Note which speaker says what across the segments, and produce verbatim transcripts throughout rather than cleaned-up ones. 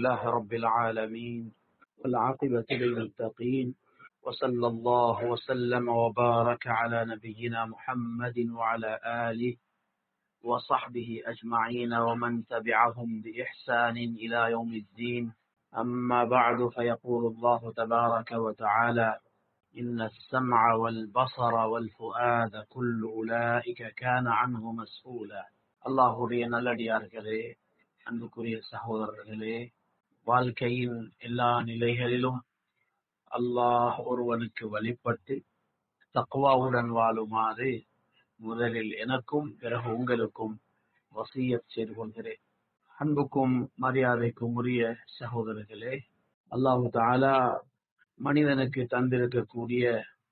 Speaker 1: لله رب العالمين والعاقبة للمتقين وصلى الله وسلم وبارك على نبينا محمد وعلى آله وصحبه أجمعين ومن تبعهم بإحسان إلى يوم الدين. أما بعد، فيقول الله تبارك وتعالى: إن السمع والبصر والفؤاد كل أولئك كان عنه مسؤولا. அல்லாஹுடைய நல்லடியார்களே, அன்புக்குரிய சகோதரர்களே, வாழ்க்கையின் எல்லா நிலைகளிலும் அல்லாஹ் ஒருவனுக்கு வழிபட்டு தக்வாவுடன் வாழுமாறு முதலில் எனக்கும் பிறகு உங்களுக்கும் வசியத் செய்து கொள்கிறேன். அன்புக்கும் மரியாதைக்கும் உரிய சகோதரர்களே, அல்லாஹு தஆலா மனிதனுக்கு தந்திருக்கக்கூடிய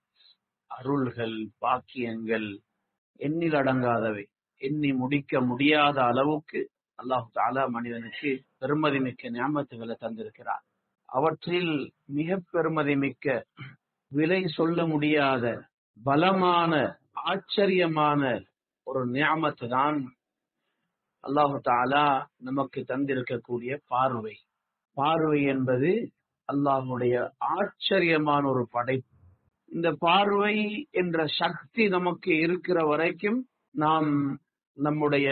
Speaker 1: அருள்கள், பாக்கியங்கள் எண்ணில் அடங்காதவை. எண்ணி முடிக்க முடியாத அளவுக்கு அல்லாஹு தஆலா மனிதனுக்கு பெருமதி மிக்க நியாமத்துகளை தந்திருக்கிறார். அவற்றில் மிக பெருமதி மிக்க, விலை சொல்ல முடியாத, பலமான, ஆச்சரியமான ஒரு நியாமத்து தான் அல்லாஹு தஆலா நமக்கு தந்திருக்கக்கூடிய பார்வை. பார்வை என்பது அல்லாஹ்வுடைய ஆச்சரியமான ஒரு படைப்பு. இந்த பார்வை என்ற சக்தி நமக்கு இருக்கிற வரைக்கும் நாம் நம்முடைய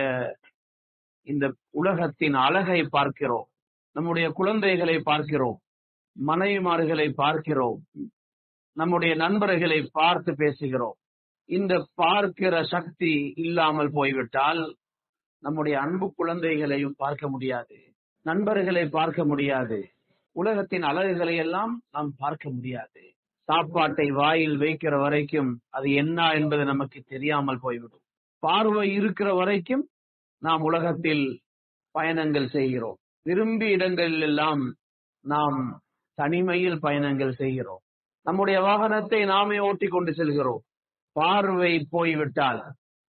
Speaker 1: இந்த உலகத்தின் அழகை பார்க்கிறோம், நம்முடைய குழந்தைகளை பார்க்கிறோம், மனைவிமார்களை பார்க்கிறோம், நம்முடைய நண்பர்களை பார்த்து பேசுகிறோம். இந்த பார்க்கிற சக்தி இல்லாமல் போய்விட்டால் நம்முடைய அன்பு குழந்தைகளையும் பார்க்க முடியாது, நண்பர்களை பார்க்க முடியாது, உலகத்தின் அழகுகளை எல்லாம் நாம் பார்க்க முடியாது. சாப்பாட்டை வாயில் வைக்கிற வரைக்கும் அது என்ன என்பது நமக்கு தெரியாமல் போய்விடும். பார்வை இருக்கிற வரைக்கும் நாம் உலகத்தில் பயணங்கள் செய்கிறோம். விரும்பிய இடங்களில் எல்லாம் நாம் தனிமையில் பயணங்கள் செய்கிறோம். நம்முடைய வாகனத்தை நாமே ஓட்டி கொண்டு செல்கிறோம். பார்வை போய்விட்டால்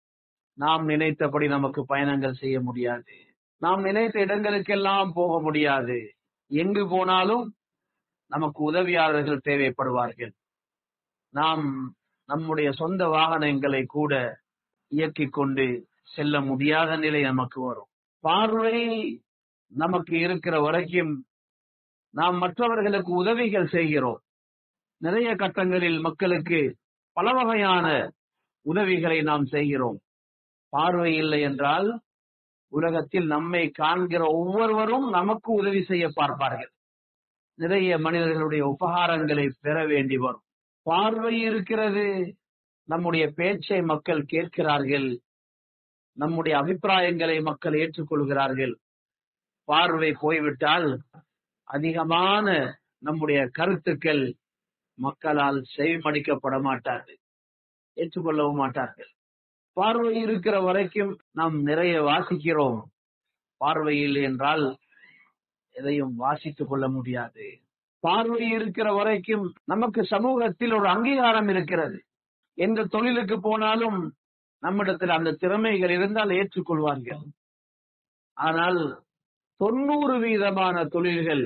Speaker 1: நாம் நினைத்தபடி நமக்கு பயணங்கள் செய்ய முடியாது. நாம் நினைத்த இடங்களுக்கெல்லாம் போக முடியாது. எங்கு போனாலும் நமக்கு உதவியாளர்கள் தேவைப்படுவார்கள். நாம் நம்முடைய சொந்த வாகனங்களை கூட இயக்கிக் கொண்டு செல்ல முடியாத நிலை நமக்கு வரும். பார்வை நமக்கு இருக்கிற வரைக்கும் நாம் மற்றவர்களுக்கு உதவிகள் செய்கிறோம். நிறைய கட்டங்களில் மக்களுக்கு பல வகையான உதவிகளை நாம் செய்கிறோம். பார்வை இல்லை என்றால் உலகத்தில் நம்மை காண்கிற ஒவ்வொருவரும் நமக்கு உதவி செய்ய பார்ப்பார்கள். நிறைய மனிதர்களுடைய உபகாரங்களை பெற வேண்டி வரும். பார்வை இருக்கிறது, நம்முடைய பேச்சை மக்கள் கேட்கிறார்கள், நம்முடைய அபிப்பிராயங்களை மக்கள் ஏற்றுக்கொள்கிறார்கள். பார்வை போய்விட்டால் அதிகமான நம்முடைய கருத்துக்கள் மக்களால் செவிமடிக்கப்பட மாட்டாது, ஏற்றுக்கொள்ளவும் மாட்டார்கள். பார்வை இருக்கிற வரைக்கும் நாம் நிறைய வாசிக்கிறோம். பார்வை இல்லை என்றால் எதையும் வாசித்துக் கொள்ள முடியாது. பார்வை இருக்கிற வரைக்கும் நமக்கு சமூகத்தில் ஒரு அங்கீகாரம் இருக்கிறது. எந்த தொழிலுக்கு போனாலும் நம்மிடத்தில் அந்த திறமைகள் இருந்தால் ஏற்றுக்கொள்வார்கள். ஆனால் தொண்ணூறு வீதமான தொழில்கள்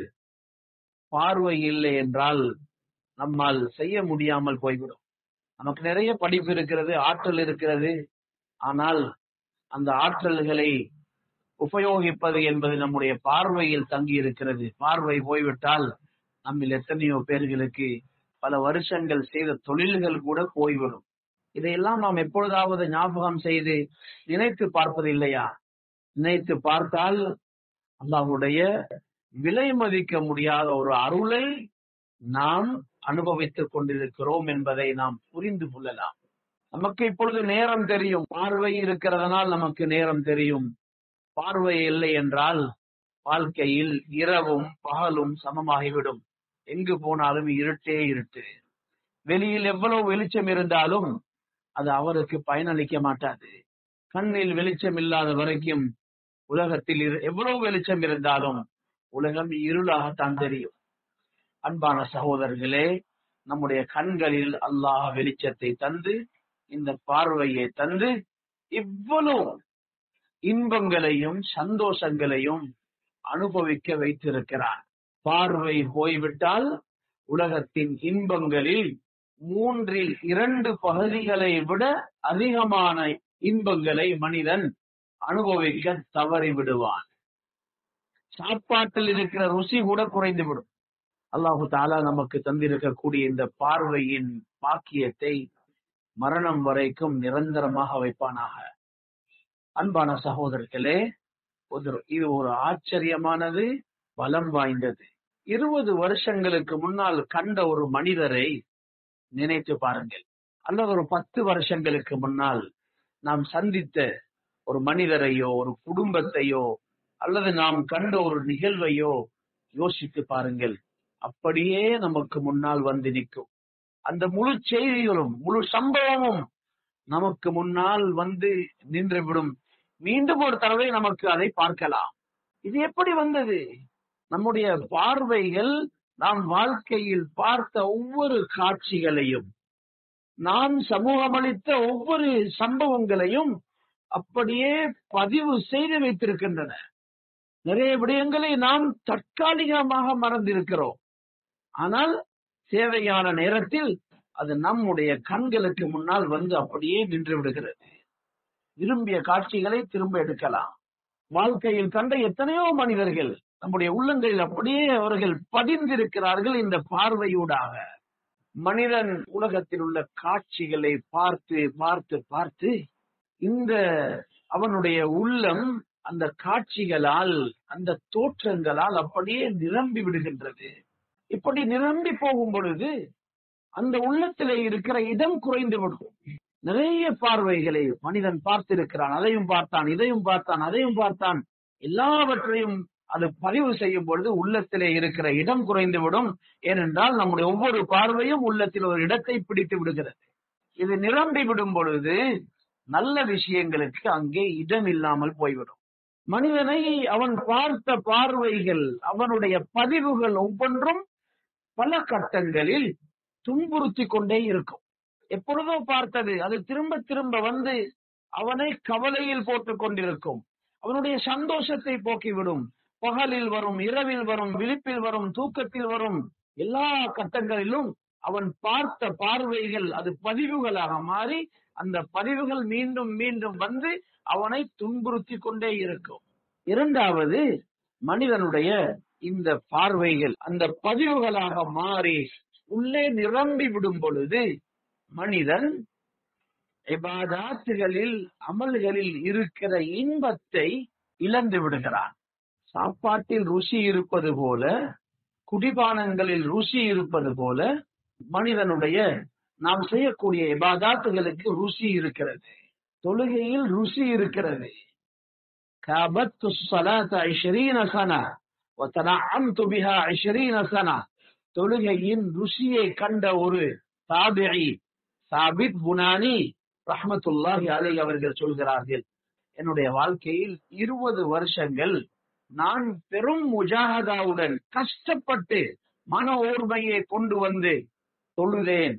Speaker 1: பார்வை இல்லை என்றால் நம்மால் செய்ய முடியாமல் போய்விடும். நமக்கு நிறைய படிப்பு இருக்கிறது, ஆற்றல் இருக்கிறது. ஆனால் அந்த ஆற்றல்களை உபயோகிப்பது என்பது நம்முடைய பார்வையில் தங்கி இருக்கிறது. பார்வை போய்விட்டால் நம்மில் எத்தனையோ பேர்களுக்கு பல வருஷங்கள் செய்த தொழில்கள் கூட போய்விடும். இதையெல்லாம் நாம் எப்பொழுதாவது ஞாபகம் செய்து நினைத்து பார்ப்பது இல்லையா? நினைத்து பார்த்தால் அல்லாஹ்வுடைய விலை மதிக்க முடியாத ஒரு அருளை நாம் அனுபவித்துக் கொண்டிருக்கிறோம் என்பதை நாம் புரிந்து கொள்ளலாம். நமக்கு இப்பொழுது நேரம் தெரியும். பார்வை இருக்கிறதனால் நமக்கு நேரம் தெரியும். பார்வை இல்லை என்றால் வாழ்க்கையில் இரவும் பகலும் சமமாகிவிடும். எங்கு போனாலும் இருட்டே இருட்டு. வெளியில் எவ்வளவு வெளிச்சம் இருந்தாலும் அது அவருக்கு பயனளிக்க மாட்டாது. கண்ணில் வெளிச்சம் இல்லாத வரைக்கும் உலகத்தில் எவ்வளவு வெளிச்சம் இருந்தாலும் உலகம் இருளாகத்தான் தெரியும். அன்பான சகோதரர்களே, நம்முடைய கண்களில் அல்லாஹ் வெளிச்சத்தை தந்து, இந்த பார்வையை தந்து, இவ்வளவு இன்பங்களையும் சந்தோஷங்களையும் அனுபவிக்க வைத்திருக்கிறார். பார்வை போய்விட்டால் உலகத்தின் இன்பங்களில் மூன்றில் இரண்டு பகுதிகளை விட அதிகமான இன்பங்களை மனிதன் அனுபவிக்க தவறி விடுவான். சாப்பாட்டில் இருக்கிற ருசி கூட குறைந்துவிடும். அல்லாஹு தாலா நமக்கு தந்திருக்கக்கூடிய இந்த பார்வையின் பாக்கியத்தை மரணம் வரைக்கும் நிரந்தரமாக வைப்பானாக. அன்பான சகோதரர்களே, இது ஒரு ஆச்சரியமானது, பலம் வாய்ந்தது. இருபது வருஷங்களுக்கு முன்னால் கண்ட ஒரு மனிதரை நினைத்து பாருங்கள், அல்லது ஒரு பத்து வருஷங்களுக்கு முன்னால் நாம் சந்தித்த ஒரு மனிதரையோ ஒரு குடும்பத்தையோ அல்லது நாம் கண்ட ஒரு நிகழ்வையோ யோசித்து பாருங்கள். அப்படியே நமக்கு முன்னால் வந்து நிற்கும். அந்த முழு செய்திகளும் முழு சம்பவமும் நமக்கு முன்னால் வந்து நின்றுவிடும். மீண்டும் ஒரு தடவை நமக்கு அதை பார்க்கலாம். இது எப்படி வந்தது? நம்முடைய பார்வைகள் நாம் வாழ்க்கையில் பார்த்த ஒவ்வொரு காட்சிகளையும், நாம் சமூகமளித்த ஒவ்வொரு சம்பவங்களையும் அப்படியே பதிவு செய்து வைத்திருக்கின்றன. நிறைய விடயங்களை நாம் தற்காலிகமாக மறந்திருக்கிறோம். ஆனால் தேவையான நேரத்தில் அது நம்முடைய கண்களுக்கு முன்னால் வந்து அப்படியே நின்று விடுகிறது. விரும்பிய காட்சிகளை திரும்ப எடுக்கலாம். வாழ்க்கையில் கண்ட எத்தனையோ மனிதர்கள் நம்முடைய உள்ளங்களில் அப்படியே அவர்கள் பதிந்திருக்கிறார்கள் இந்த பார்வையூடாக. மனிதன் உலகத்தில் உள்ள காட்சிகளை பார்த்து பார்த்து பார்த்து இந்த அவனுடைய உள்ளம் அந்த காட்சிகளால் அந்த தோற்றங்களால் அப்படியே நிரம்பி விடுகின்றது. இப்படி நிரம்பி போகும் பொழுது அந்த உள்ளத்திலே இருக்கிற இடம் குறைந்து விடும். நிறைய பார்வைகளை மனிதன் பார்த்திருக்கிறான், அதையும் பார்த்தான், இதையும் பார்த்தான், அதையும் பார்த்தான். எல்லாவற்றையும் அது பதிவு செய்யும் பொழுது உள்ளத்திலே இருக்கிற இடம் குறைந்து விடும். ஏனென்றால் நம்முடைய ஒவ்வொரு பார்வையும் உள்ளத்தில் ஒரு இடத்தை பிடித்து விடுகிறது. இது நிரம்பி விடும் பொழுது நல்ல விஷயங்களுக்கு அங்கே இடம் இல்லாமல் போய்விடும். மனிதனை அவன் பார்த்த பார்வைகள், அவனுடைய பதிவுகள் ஒவ்வொன்றும் பல கட்டங்களில் துன்புறுத்தி கொண்டே இருக்கும். எப்பொழுதோ பார்த்தது அது திரும்ப திரும்ப வந்து அவனை கவலையில் போட்டுக் கொண்டிருக்கும். அவனுடைய சந்தோஷத்தை போக்கிவிடும். பகலில் வரும், இரவில் வரும், விழிப்பில் வரும், தூக்கத்தில் வரும், எல்லா கட்டங்களிலும் அவன் பார்த்த பார்வைகள் அது பதிவுகளாக மாறி அந்த பதிவுகள் மீண்டும் மீண்டும் வந்து அவனை துன்புறுத்தி கொண்டே இருக்கும். இரண்டாவது, மனிதனுடைய இந்த பார்வைகள் அந்த பதிவுகளாக மாறி உள்ளே நிரம்பி விடும் பொழுது மனிதன் இபாதத்துகளில் அமல்களில் இருக்கிற இன்பத்தை இழந்து விடுகிறான். சாப்பாட்டில் ருசி இருப்பது போல, குடிபானங்களில் ருசி இருப்பது போல மனிதனுடைய நாம் செய்யக்கூடிய இபாதத்துகளுக்கு ருசி இருக்கிறது. தொழுகையில் ருசி இருக்கிறது. காபத்து ஸலாத இஷ்ரீன ஸனா வ தனஅம்து பிஹா இஷ்ரீன ஸனா. தொழுகையின் ருசியை கண்ட ஒரு தாபிஈ சாபித் புனானி ரஹ்மத்துல்லாஹி அலைஹி அவர்கள் சொல்கிறார்கள், என்னுடைய வாழ்க்கையில் இருபது வருஷங்கள் நான் பெரும் முஜாஹதாவுடன் கஷ்டப்பட்டு மன ஓர்மையை கொண்டு வந்து தொழுதேன்.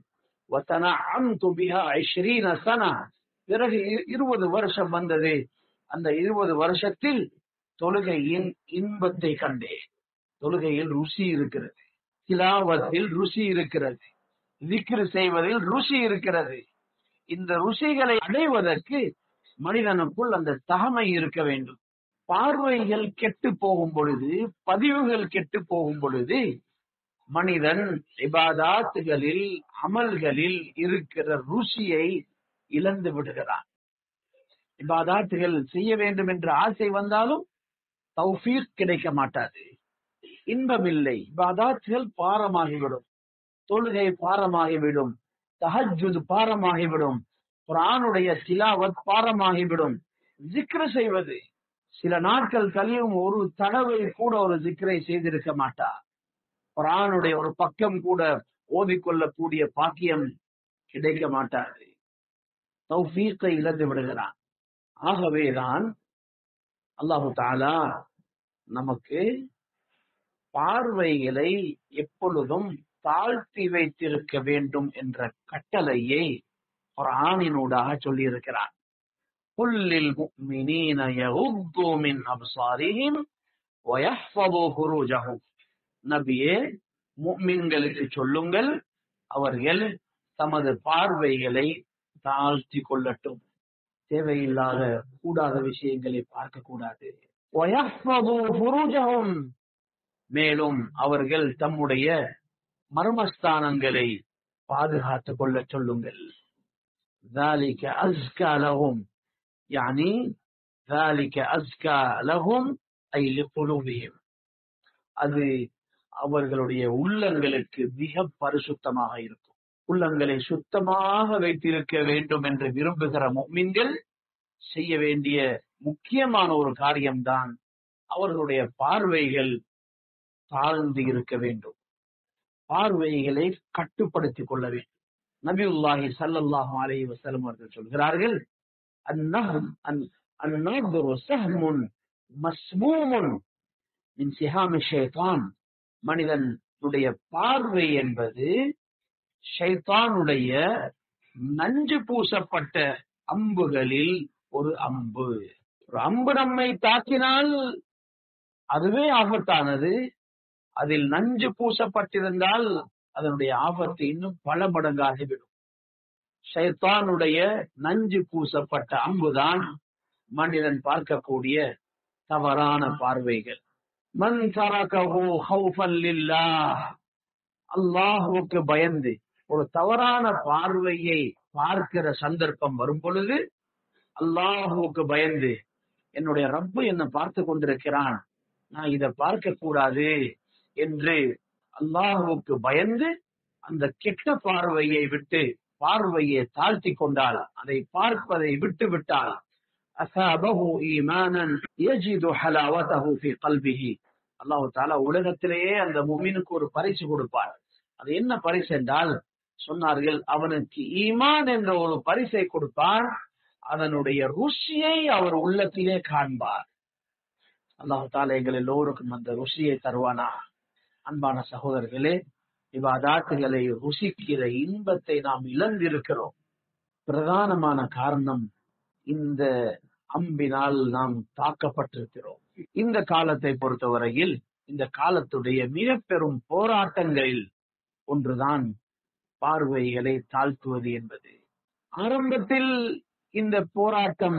Speaker 1: பிறகு இருபது வருஷம் வந்தது. அந்த இருபது வருஷத்தில் தொழுகையின் இன்பத்தை கண்டேன். தொழுகையில் ருசி இருக்கிறது, திலாவத்தில் ருசி இருக்கிறது, திக்ர் செய்வதில் ருசி இருக்கிறது. இந்த ருசிகளை அடைவதற்கு மனிதனுக்குள் அந்த தகமை இருக்க வேண்டும். பார்வைகள் கெட்டு போகும் பொழுது, பதிவுகள் கெட்டு போகும் பொழுது மனிதன் இபாதாத்துகளில் அமல்களில் இருக்கிற ருசியை இழந்து விடுகிறான். இபாதாத்துகள் செய்ய வேண்டும் என்ற ஆசை வந்தாலும் தௌஃபீக் கிடைக்க மாட்டாது, இன்பம் இல்லை. இபாதாத்துகள் பாரமாகிவிடும், தொழுகை பாரமாகிவிடும், தஹஜ்ஜுத் பாரமாகிவிடும், குர்ஆனுடைய திலாவத் பாரமாகிவிடும். ஜிக்ர் செய்வது சில நாட்கள் கழியும், ஒரு தடவை கூட ஒரு ஜிக்ரை செய்திருக்க மாட்டார். குர்ஆனுடைய ஒரு பக்கம் கூட ஓதிக்கொள்ளக்கூடிய பாக்கியம் கிடைக்க மாட்டாது. தௌஃபீக்கை இழந்து விடுகிறான். ஆகவேதான் அல்லாஹு தஆலா நமக்கு பார்வைகளை எப்பொழுதும் தாழ்த்தி வைத்திருக்க வேண்டும் என்ற கட்டளையை குர்ஆனினூடாக சொல்லி இருக்கிறார். குல்லில் முஃமினீன யகுது மின் அப்சாரிஹிம் வ யஹ்ஃபது ஃபுரூஜஹும். நபியே, முஃமின்களுக்கு சொல்லுங்கள், அவர்கள் தமது பார்வைகளை தாழ்த்தி கொள்ளட்டும். தேவையில்லாத கூடாத விஷயங்களை பார்க்க கூடாது. وَيَحْفَظُوا فُرُوجَهُمْ மேலும் அவர்கள் தம்முடைய மர்மஸ்தானங்களை பாதுகாத்துக் கொள்ள சொல்லுங்கள். ذَلِكَ أَزْكَى لَهُمْ يعني ذَلِكَ أَزْكَى لَهُمْ أي لِقُلُوبِهِمْ அது அவர்களுடைய உள்ளங்களுக்கு மிக பரிசுத்தமாக இருக்கும். உள்ளங்களை சுத்தமாக வைத்திருக்க வேண்டும் என்று விரும்புகிற முஃமின்கள் செய்ய வேண்டிய முக்கியமான ஒரு காரியம்தான் அவர்களுடைய பார்வைகள் தாழ்ந்து இருக்க வேண்டும். பார்வைகளை கட்டுப்படுத்திக் கொள்ள வேண்டும். நபியுல்லாஹி ஸல்லல்லாஹு அலைஹி வஸல்லம் அவர்கள் சொல்கிறார்கள், அன்-நظر سهم مسموم من سهام الشيطان. மனிதனுடைய பார்வை என்பது ஷைத்தானுடைய நஞ்சு பூசப்பட்ட அம்புகளில் ஒரு அம்பு. ஒரு அம்பு நம்மை தாக்கினால் அதுவே ஆபத்தானது. அதில் நஞ்சு பூசப்பட்டிருந்தால் அதனுடைய ஆபத்து இன்னும் பல மடங்காகிவிடும். ஷைத்தானுடைய நஞ்சு பூசப்பட்ட அம்புதான் மனிதன் பார்க்கக்கூடிய தவறான பார்வைகள். மன் தரகஹு ஹௌஃபன் லில்லாஹ், அல்லாஹ்வுக்கு பயந்து ஒரு தவறான பார்வையை பார்க்கிற சந்தர்ப்பம் வரும் பொழுது அல்லாஹ்வுக்கு பயந்து, என்னுடைய ரப்பு என்ன பார்த்து கொண்டிருக்கிறான், நான் இதை பார்க்க கூடாது என்று அல்லாஹ்வுக்கு பயந்து அந்த கெட்ட பார்வையை விட்டு பார்வையை தாழ்த்தி கொண்டால், அதை பார்ப்பதை விட்டு விட்டால், அஸாபஹு ஈமானன் யஜிது ஹலாவதஹு ஃபீ கல்பிஹி, அல்லாஹ் தஆலா உலகத்திலேயே அந்த முஃமினுக்கு ஒரு பரிசு கொடுப்பார். அது என்ன பரிசு என்றால் சொன்னார்கள், அவனுக்கு ஈமான் என்ற ஒரு பரிசை கொடுப்பார். அதனுடைய ருசியை அவர் உள்ளத்திலே காண்பார். அல்லாஹ் தஆலா எங்கள் எல்லோருக்கும் அந்த ருசியை தருவானா. அன்பான சகோதரர்களே, இபாதத்துகளை ருசிக்கிற இன்பத்தை நாம் இழந்திருக்கிறோம். பிரதானமான காரணம் இந்த அம்பினால் நாம் தாக்கப்பட்டிருக்கிறோம். இந்த காலத்தை பொறுத்தவரையில் இந்த காலத்துடைய மிக பெரும் போராட்டங்களில் ஒன்றுதான் பார்வைகளை தாழ்த்துவது என்பது. ஆரம்பத்தில் இந்த போராட்டம்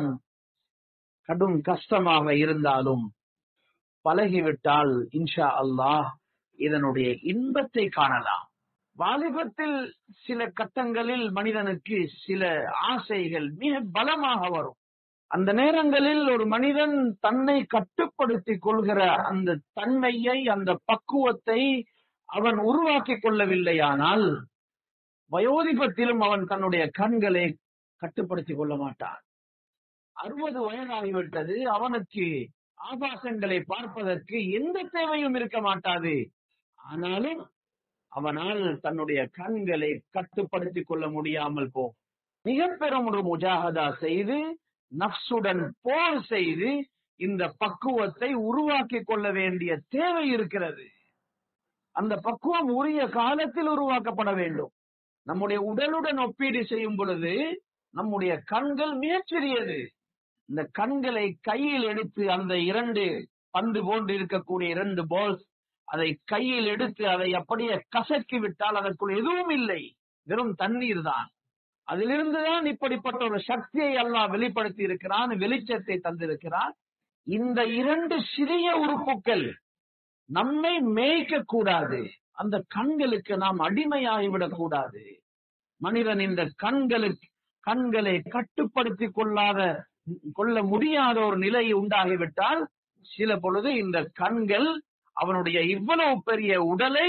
Speaker 1: கடும் கஷ்டமாக இருந்தாலும் பழகிவிட்டால் இன்ஷா அல்லாஹ் இதனுடைய இன்பத்தை காணலாம். வாலிபத்தில் சில கட்டங்களில் மனிதனுக்கு சில ஆசைகள் மிக பலமாக வரும். அந்த நேரங்களில் ஒரு மனிதன் தன்னை கட்டுப்படுத்திக் கொள்கிற அந்த தன்மையை, அந்த பக்குவத்தை அவன் உருவாக்கி கொள்ளவில்லையானால் வயோதிபத்திலும் அவன் தன்னுடைய கண்களை கட்டுப்படுத்திக் கொள்ள மாட்டான். அறுபது வயதாகிவிட்டது, அவனுக்கு ஆபாசங்களை பார்ப்பதற்கு எந்த தேவையும் இருக்க மாட்டாது. ஆனாலும் அவனால் தன்னுடைய கண்களை கட்டுப்படுத்திக் கொள்ள முடியாமல் போ மிக பெரும் ஒரு முஜாஹதா செய்து நஃப்சுடன் போர் செய்து இந்த பக்குவத்தை உருவாக்கி கொள்ள வேண்டிய தேவை இருக்கிறது. அந்த பக்குவம் உரிய காலத்தில் உருவாக்கப்பட வேண்டும். நம்முடைய உடலுடன் ஒப்பீடு செய்யும் பொழுது நம்முடைய கண்கள் மிகச்சிறியது. இந்த கண்களை கையில் எடுத்து அந்த இரண்டு பந்து போன்று இருக்கக்கூடிய இரண்டு பால்ஸ் அதை கையில் எடுத்து அதை அப்படியே கசக்கி விட்டால் அதற்குள் எதுவும் இல்லை, வெறும் தண்ணீர் தான். அதிலிருந்துதான் இப்படிப்பட்ட ஒரு சக்தியை அல்லாஹ் வெளிப்படுத்தி இருக்கிறான், வெளிச்சத்தை தந்திருக்கிறான். இந்த இரண்டு சிறிய உறுப்புகள் நம்மை மேய்க்க கூடாது. அந்த கண்களுக்கு நாம் அடிமையாகிவிடக் கூடாது. மனிதன் இந்த கண்களுக்கு கண்களை கட்டுப்படுத்தி கொள்ளாத கொள்ள முடியாத ஒரு நிலை உண்டாகிவிட்டால் சில பொழுது இந்த கண்கள் அவனுடைய இவ்வளவு பெரிய உடலை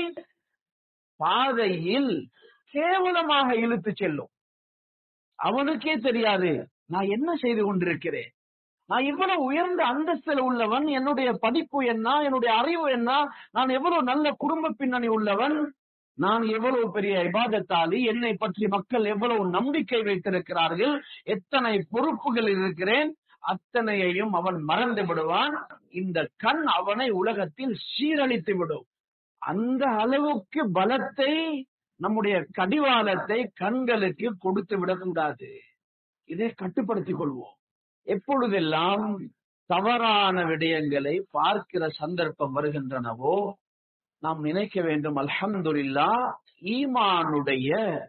Speaker 1: பாதையில் கேவலமாக இழுத்து செல்லும். அவனுக்கே தெரியாது நான் என்ன செய்து கொண்டிருக்கிறேன், நான் இவ்வளவு உயர்ந்த அந்தஸ்தில் உள்ளவன், என்னுடைய படிப்பு என்ன, என்னுடைய அறிவு என்ன, நான் எவ்வளவு நல்ல குடும்ப பின்னணி உள்ளவன், நான் எவ்வளவு பெரிய இபாதத்தாளி, என்னை பற்றி மக்கள் எவ்வளவு நம்பிக்கை வைத்திருக்கிறார்கள், எத்தனை பொறுப்புகள் இருக்கிறேன், அத்தனையையும் அவன் மறந்து விடுவான். இந்த கண் அவனை உலகத்தில் சீரழித்து விடும். அந்த அளவுக்கு பலத்தை நம்முடைய கடிவாளத்தை கண்களுக்கு கொடுத்து விடக்கூடாது. இதை கட்டுப்படுத்திக் கொள்வோம். எப்பொழுதெல்லாம் தவறான விடயங்களை பார்க்கிற சந்தர்ப்பம் வருகின்றனவோ நாம் நினைக்க வேண்டும், அல்ஹம்துலில்லாஹ் ஈமானுடைய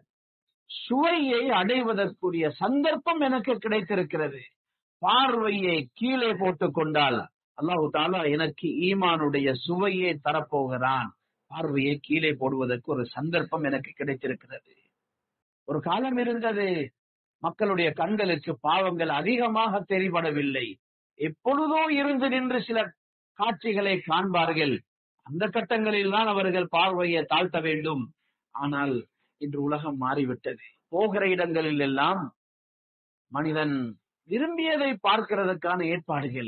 Speaker 1: சுவையை அடைவதற்குரிய சந்தர்ப்பம் எனக்கு கிடைத்திருக்கிறது. பார்வையை கீழே போட்டுக் கொண்டால் அல்லாஹு தாலா எனக்கு ஈமானுடைய சுவையை தரப்போகிறான். பார்வையை கீழே போடுவதற்கு ஒரு சந்தர்ப்பம் எனக்கு கிடைத்திருக்கிறது. ஒரு காலம் இருந்தது, மக்களுடைய கண்களுக்கு பாவங்கள் அதிகமாக தெரிபடவில்லை. எப்பொழுதோ இருந்து நின்று சில காட்சிகளை காண்பார்கள். அந்த கட்டங்களில் தான் அவர்கள் பார்வையை தாழ்த்த வேண்டும். ஆனால் இன்று உலகம் மாறிவிட்டது. போகிற இடங்களில் எல்லாம் மனிதன் விரும்பியதை பார்க்கிறதுக்கான ஏற்பாடுகள்.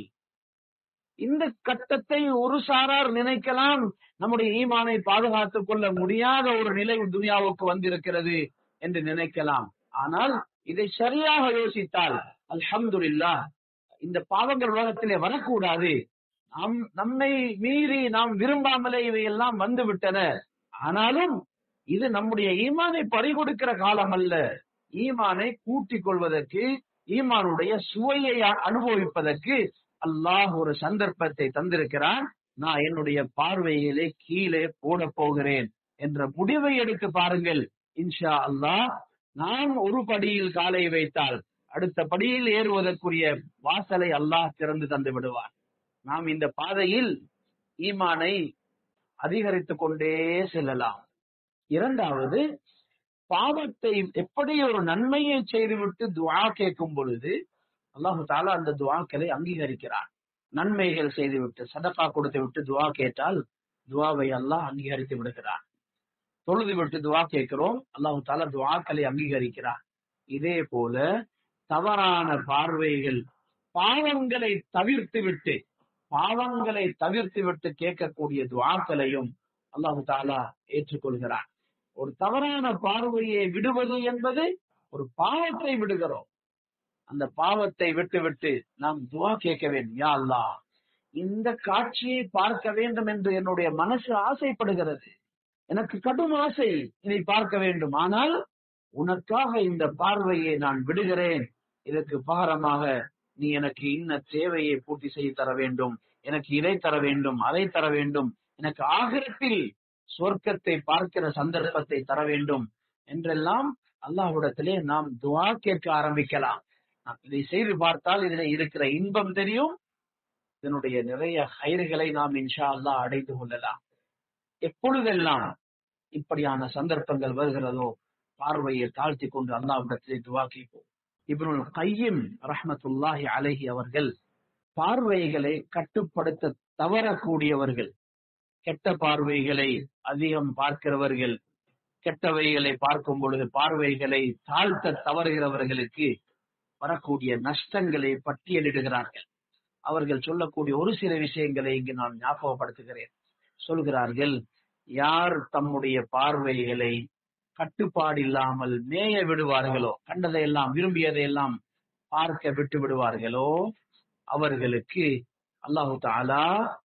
Speaker 1: இந்த கட்டத்தை ஒரு சாரார் நினைக்கலாம், நம்முடைய ஈமானை பாதுகாத்துக் கொள்ள முடியாத ஒரு நிலை துனியாவுக்கு வந்திருக்கிறது என்று நினைக்கலாம். ஆனால் இதை சரியாக யோசித்தால் அல்ஹம்துலில்லாஹ், இந்த பாவங்கள் உலகத்திலே வரக்கூடாது. நம் நம்மை மீறி நாம் விரும்பாமலே இவையெல்லாம் வந்து விட்டன. ஆனாலும் இது நம்முடைய ஈமானை பறிகொடுக்கிற காலம் அல்ல. ஈமானை கூட்டிக் கொள்வதற்கு, ஈமானுடைய சுவையை அனுபவிப்பதற்கு அல்லாஹ் ஒரு சந்தர்ப்பத்தை தந்திருக்கிறான். நான் என்னுடைய பார்வையிலே கீழே போட போகிறேன் என்ற முடிவை எடுத்து பாருங்கள். இன்ஷா அல்லாஹ், நான் ஒரு படியில் காலை வைத்தால் அடுத்த படியில் ஏறுவதற்குரிய வாசலை அல்லாஹ் திறந்து தந்து விடுவார். நாம் இந்த பாதையில் ஈமானை அதிகரித்துக் கொண்டே செல்லலாம். இரண்டாவது, பாவத்தை எப்படி ஒரு நன்மையை செய்துவிட்டு துஆ கேட்கும் பொழுது அல்லாஹு தாலா அந்த துஆக்களை அங்கீகரிக்கிறான். நன்மைகள் செய்துவிட்டு சதகா கொடுத்து விட்டு துஆ கேட்டால் துஆவை அல்லாஹ் அங்கீகரித்து விடுகிறான். தொழுது விட்டு துஆ கேட்கிறோம், அல்லாஹு தாலா துஆக்களை அங்கீகரிக்கிறான். இதே போல தவறான பார்வைகள், பாவங்களை தவிர்த்து விட்டு பாவங்களை தவிர்த்து விட்டு கேட்கக்கூடிய துஆக்களையும் அல்லாஹு தாலா ஏற்றுக்கொள்கிறான். ஒரு தவறான பார்வையை விடுவது என்பது ஒரு பாவத்தை விடுகிறோம். அந்த பாவத்தை விட்டு விட்டு நாம் துஆ கேட்க வேண்டும். யா அல்லாஹ், இந்த காட்சியை பார்க்க வேண்டும் என்று என்னுடைய மனசு ஆசைப்படுகிறது. எனக்கு கடும் ஆசை இதை பார்க்க வேண்டும். ஆனால் உனக்காக இந்த பார்வையை நான் விடுகிறேன். இதற்கு பகரமாக நீ எனக்கு இன்ன தேவையை பூர்த்தி செய்து தர வேண்டும், எனக்கு இதை தர வேண்டும், அதை தர வேண்டும், எனக்கு ஆகிரத்தில் சொர்க்கத்தை பார்க்கிற சந்தர்ப்பத்தை தர வேண்டும் என்றெல்லாம் அல்லாஹ்விடத்திலே நாம் துஆ கேட்க ஆரம்பிக்கலாம். இதை செய்து பார்த்தால் இதில் இருக்கிற இன்பம் தெரியும். இதனுடைய நிறைய ஹைர்களை நாம் இன்ஷா அல்லாஹ் அடைந்து கொள்ளலாம். எப்பொழுதெல்லாம் இப்படியான சந்தர்ப்பங்கள் வருகிறதோ பார்வையை தாழ்த்தி கொண்டு அல்லாஹ்விடத்திலே துஆ கேட்போம். இப்னுல் கையிம் ரஹ்மத்துல்லாஹி அலைஹி அவர்கள் பார்வைகளை கட்டுப்படுத்த தவறக்கூடியவர்கள், கெட்ட பார்வைகளை அதிகம் பார்க்கிறவர்கள், கெட்டவைகளை பார்க்கும் பொழுது பார்வைகளை தாழ்த்த தவறுகிறவர்களுக்கு வரக்கூடிய நஷ்டங்களை பட்டியலிடுகிறார்கள். அவர்கள் சொல்லக்கூடிய ஒரு சில விஷயங்களை இங்கு நான் ஞாபகப்படுத்துகிறேன். சொல்கிறார்கள், யார் தம்முடைய பார்வைகளை கட்டுப்பாடு இல்லாமல் மேய விடுவார்களோ, கண்டதையெல்லாம் விரும்பியதையெல்லாம் பார்க்க விட்டு விடுவார்களோ, அவர்களுக்கு அல்லாஹு தஆலா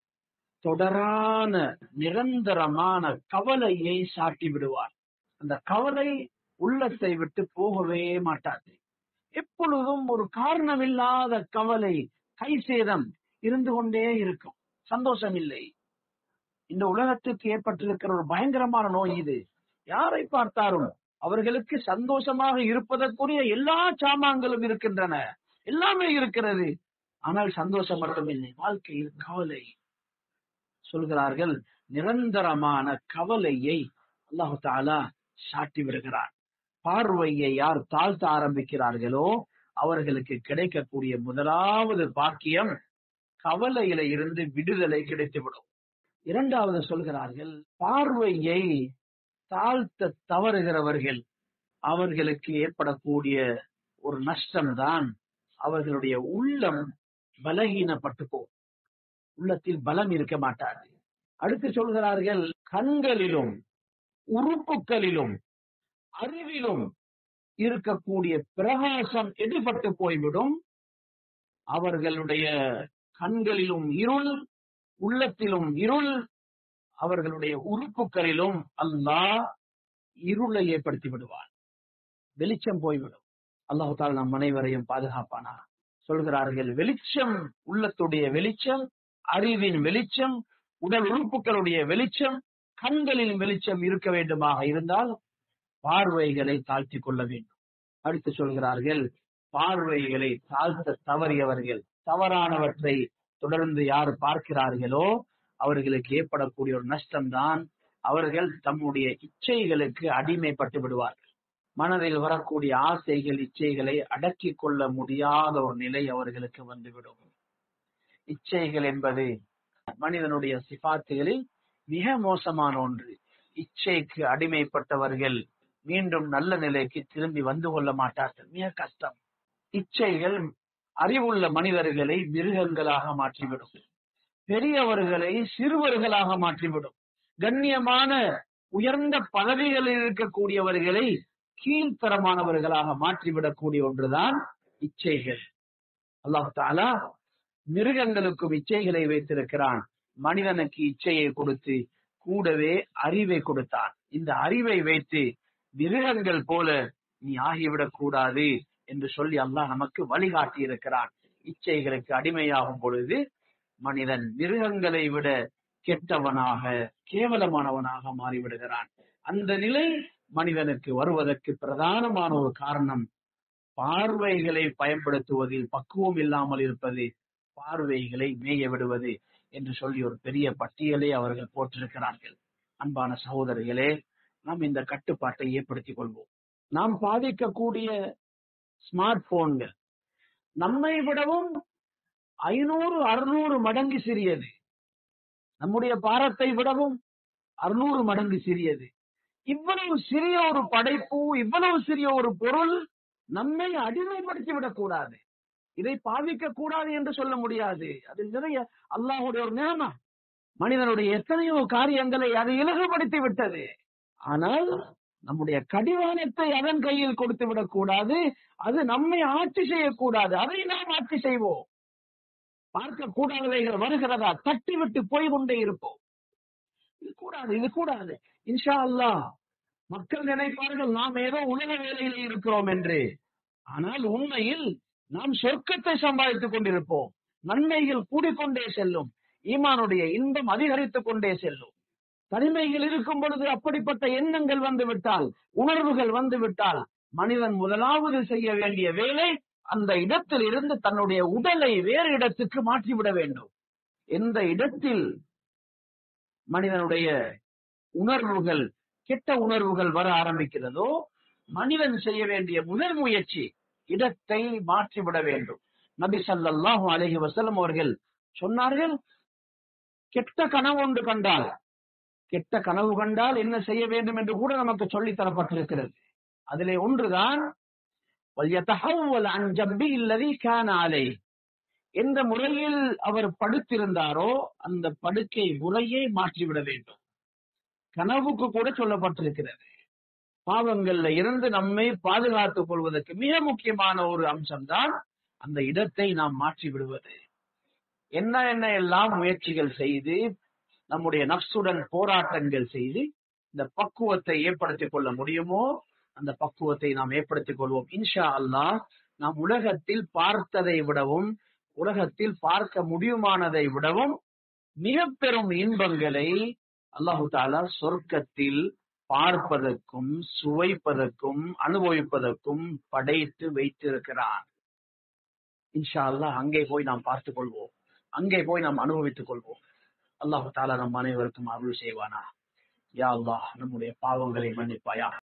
Speaker 1: தொடரான நிரந்தரமான கவலையை சாட்டி விடுவார். அந்த கவலை உள்ளத்தை விட்டு போகவே மாட்டாது. எப்பொழுதும் ஒரு காரணமில்லாத கவலை, கை சேதம் இருந்து கொண்டே இருக்கும். சந்தோஷம் இல்லை. இந்த உலகத்துக்கு ஏற்பட்டிருக்கிற ஒரு பயங்கரமான நோய் இது. யாரை பார்த்தாலும் அவர்களுக்கு சந்தோஷமாக இருப்பதற்குரிய எல்லா சாமான்களும் இருக்கின்றன, எல்லாமே இருக்கிறது. ஆனால் சந்தோஷம் மட்டுமில்லை, வாழ்க்கையில் கவலை. சொல்கிறார்கள், நிரந்தரமான கவலையை அல்லாஹு தஆலா சாட்டி விடுகிறார். பார்வையை யார் தாழ்த்த ஆரம்பிக்கிறார்களோ அவர்களுக்கு கிடைக்கக்கூடிய முதலாவது பாக்கியம் கவலையில இருந்து விடுதலை கிடைத்துவிடும். இரண்டாவது சொல்கிறார்கள், பார்வையை தாழ்த்த தவறுகிறவர்கள் அவர்களுக்கு ஏற்படக்கூடிய ஒரு நஷ்டம்தான் அவர்களுடைய உள்ளம் பலகீனப்பட்டு போகும். உள்ளத்தில் பலம் இருக்க மாட்டாது. அடுத்து சொல்கிறார்கள், கண்களிலும் உறுப்புகளிலும் அறிவிலும் இருக்கக்கூடிய பிரகாசம் எடுபட்டு போய்விடும். அவர்களுடைய கண்களிலும் இருள், உள்ளத்திலும் இருள், அவர்களுடைய உறுப்புகளிலும் அல்லாஹ் இருளை ஏற்படுத்தி விடுவார். வெளிச்சம் போய்விடும். அல்லாஹ் தஆலா நம் அனைவரையும் பாதுகாப்பானா. சொல்கிறார்கள், வெளிச்சம், உள்ளத்துடைய வெளிச்சம், அறிவின் வெளிச்சம், உடல் உறுப்புகளுடைய வெளிச்சம், கண்களின் வெளிச்சம் இருக்க வேண்டுமாக இருந்தால் பார்வைகளை தாழ்த்தி கொள்ள வேண்டும். அடுத்து சொல்கிறார்கள், பார்வைகளை தாழ்த்த தவறியவர்கள், தவறானவற்றை தொடர்ந்து யார் பார்க்கிறார்களோ அவர்களுக்கு ஏற்படக்கூடிய ஒரு நஷ்டம்தான், அவர்கள் தம்முடைய இச்சைகளுக்கு அடிமைப்பட்டு விடுவார்கள். மனதில் வரக்கூடிய ஆசைகள், இச்சைகளை அடக்கிக் கொள்ள முடியாத ஒரு நிலை அவர்களுக்கு வந்துவிடும். இச்சைகள் என்பது மனிதனுடைய சிபாத்துகளில் மிக மோசமான ஒன்று. இச்சைக்கு அடிமைப்பட்டவர்கள் மீண்டும் நல்ல நிலைக்கு திரும்பி வந்து கொள்ள மாட்டார்கள், மிக கஷ்டம். இச்சைகள் அறிவுள்ள மனிதர்களை மிருகங்களாக மாற்றிவிடும், பெரியவர்களை சிறுவர்களாக மாற்றிவிடும், கண்ணியமான உயர்ந்த பதவிகளில் இருக்கக்கூடியவர்களை கீழ்த்தரமானவர்களாக மாற்றிவிடக்கூடிய ஒன்றுதான் இச்சைகள். அல்லாஹ் தஆலா மிருகங்களுக்கும் இச்சைகளை வைத்திருக்கிறான், மனிதனுக்கு இச்சையை கொடுத்து கூடவே அறிவை கொடுத்தான். இந்த அறிவை வைத்து மிருகங்கள் போல நீ ஆகிவிடக் கூடாது என்று சொல்லி அல்லாஹ் நமக்கு வழிகாட்டி இருக்கிறான். இச்சைகளுக்கு அடிமையாகும் பொழுது மனிதன் மிருகங்களை விட கெட்டவனாக, கேவலமானவனாக மாறிவிடுகிறான். அந்த நிலை மனிதனுக்கு வருவதற்கு பிரதானமான ஒரு காரணம் பார்வைகளை பயன்படுத்துவதில் பக்குவம் இல்லாமல் இருப்பது, பார்வைகளை மேய விடுவது என்று சொல்லி ஒரு பெரிய பட்டியலை அவர்கள் போட்டிருக்கிறார்கள். அன்பான சகோதரர்களே, நாம் இந்த கட்டுப்பாட்டை ஏற்படுத்திக் கொள்வோம். நாம் பாதிக்கக்கூடிய ஸ்மார்ட் போன்கள் நம்மை விடவும் ஐநூறு அறுநூறு மடங்கு சிறியது, நம்முடைய பாரத்தை விடவும் அறுநூறு மடங்கு சிறியது. இவ்வளவு சிறிய ஒரு படைப்பு, இவ்வளவு சிறிய ஒரு பொருள் நம்மை அடிமைப்படுத்தி விடக்கூடாது, இதை பாதிக்க கூடாது என்று சொல்ல முடியாது. அது நிறைய அல்லாஹ்வுடைய ஒரு நியம. மனிதனுடைய எத்தனையோ காரியங்களை அதை இலகுபடுத்தி விட்டது. ஆனால் நம்முடைய கடிவாளத்தை அதன் கையில் கொடுத்து விடக்கூடாது, அது நம்மை ஆட்சி செய்யக்கூடாது, அதை நாம் ஆட்சி செய்வோம். பார்க்க கூடாதவைகள் வருகிறதா தட்டி விட்டு போய் கொண்டே இருப்போம். இது கூடாது, இது கூடாது. இன்ஷா அல்லாஹ் மக்கள் நினைப்பார்கள் நாம் ஏதோ உலக வேலையில் இருக்கிறோம் என்று. ஆனால் உண்மையில் நாம் சொர்க்கத்தை சம்பாதித்துக் கொண்டிருப்போம். நன்மைகள் கூடிக்கொண்டே செல்லும், ஈமானுடைய இன்பம் அதிகரித்துக் கொண்டே செல்லும். தனிமைகள் இருக்கும் பொழுது அப்படிப்பட்ட எண்ணங்கள் வந்து விட்டால், உணர்வுகள் வந்து விட்டால், மனிதன் முதலாவது செய்ய வேண்டிய வேலை அந்த இடத்தில் இருந்து தன்னுடைய உடலை வேறு இடத்துக்கு மாற்றிவிட வேண்டும். எந்த இடத்தில் மனிதனுடைய உணர்வுகள், கெட்ட உணர்வுகள் வர ஆரம்பிக்கிறதோ, மனிதன் செய்ய வேண்டிய முதல் முயற்சி இடத்தை மாற்றிவிட வேண்டும். நபி ஸல்லல்லாஹு அலைஹி வஸல்லம் அவர்கள் சொன்னார்கள், கெட்ட கனவு ஒன்று கண்டால், கெட்ட கனவு கண்டால் என்ன செய்ய வேண்டும் என்று கூட நமக்கு சொல்லித் தரப்பட்டிருக்கிறது. அதிலே ஒன்றுதான் வல்யதஹவ்வல் அன் ஜம்பிஹி அல்லதி கான அலைஹி, எந்த முறையில் அவர் படுத்திருந்தாரோ அந்த படுக்கை முறையை மாற்றிவிட வேண்டும். கனவுக்கு கூட சொல்லப்பட்டிருக்கிறது. பாவங்கள்ல இருந்து நம்மை பாதுகாத்துக் கொள்வதற்கு மிக முக்கியமான ஒரு அம்சம்தான் அந்த இடத்தை நாம் மாற்றி விடுவது. என்ன என்ன எல்லாம் முயற்சிகள் செய்து, நம்முடைய நஃப்சுடன் போராட்டங்கள் செய்து இந்த பக்குவத்தை ஏற்படுத்திக் கொள்ள முடியுமோ அந்த பக்குவத்தை நாம் ஏற்படுத்திக் கொள்வோம். இன்ஷா அல்லாஹ் நாம் உலகத்தில் பார்த்ததை விடவும், உலகத்தில் பார்க்க முடியுமானதை விடவும் மிக பெரும் இன்பங்களை அல்லாஹு தஆலா சொர்க்கத்தில் பார்ப்பதற்கும், சுவைப்பதற்கும், அனுபவிப்பதற்கும் படைத்து வைத்திருக்கிறார். இன்ஷா அல்லாஹ் அங்கே போய் நாம் பார்த்துக் கொள்வோம், அங்கே போய் நாம் அனுபவித்துக் கொள்வோம். அல்லாஹு தஆலா நம் அனைவருக்கும் அருள் செய்வானா. யா அல்லாஹ் நம்முடைய பாவங்களை மன்னிப்பாயா.